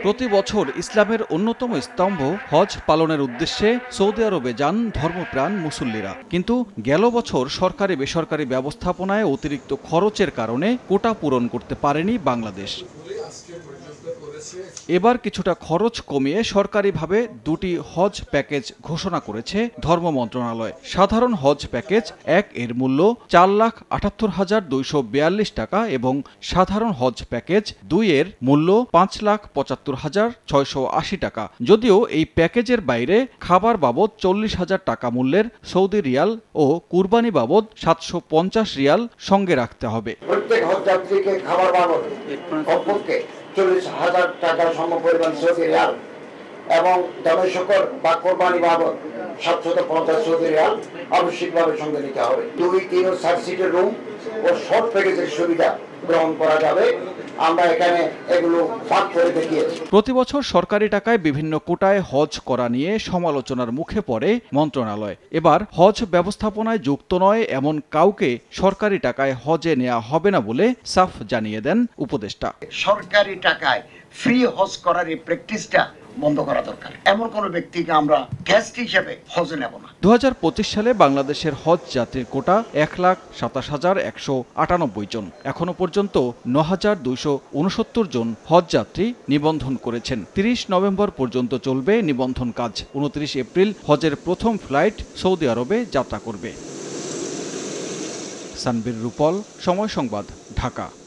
প্রতি বছর ইসলামের অন্যতম স্তম্ভ হজ পালনের উদ্দেশ্যে সৌদি আরবে যান ধর্মপ্রাণ মুসল্লিরা। কিন্তু গেল বছর সরকারি বেসরকারি ব্যবস্থাপনায় অতিরিক্ত খরচের কারণে কোটা পূরণ করতে পারেনি বাংলাদেশ। এবার কিছুটা খরচ কমিয়ে সরকারিভাবে দুটি হজ প্যাকেজ ঘোষণা করেছে ধর্ম মন্ত্রণালয়। সাধারণ হজ প্যাকেজ 1 এর মূল্য 4,78,242 টাকা এবং সাধারণ হজ প্যাকেজ 2 এর মূল্য 5,75,680 টাকা। যদিও এই প্যাকেজের বাইরে খাবার বাবদ 40,000 টাকা মূল্যের সৌদি রিয়াল ও কুরবানি বাবদ 750 রিয়াল সঙ্গে রাখতে হবে। প্রত্যেক হজযাত্রীকে খাবার বাবদ কমপক্ষে 40,000 টাকার সমপরিমাণ সৌদি রিয়াল এবং দামে শকর বা কোরবানি বাবদ 750 সৌদি রিয়াল আবশ্যিকভাবে সঙ্গে নিতে হবে। 2, 3 ও 4 সিটের রুম ও শর্ট প্যাকেজের সুবিধা গ্রহণ করা যাবে। আমরা এখানে এগুলো ভাগ করে দেখিয়েছি। প্রতি বছর সরকারি টাকায় বিভিন্ন কোটায় হজ করা নিয়ে সমালোচনার মুখে পড়ে মন্ত্রণালয়। এবার হজ ব্যবস্থাপনায় যুক্ত নয় এমন কাউকে সরকারি টাকায় হজে নেওয়া হবে না বলে সাফ জানিয়ে দেন উপদেষ্টা। সরকারি টাকায় ফ্রি হজ করার এই প্র্যাকটিসটা বন্ধ করা দরকার। এমন কোন ব্যক্তিকে আমরা গেস্ট হিসেবে হজে নেব না। 2025 সালে বাংলাদেশের হজ যাত্রীর কোটা 1,27,198 জন। এখনো পর্যন্ত 9,269 জন হজ যাত্রী নিবন্ধন করেছেন। 30 নভেম্বর পর্যন্ত চলবে নিবন্ধন কাজ। 29 এপ্রিল হজের প্রথম ফ্লাইট সৌদি আরবে যাত্রা করবে। সানবীর রূপল, সময় সংবাদ, ঢাকা।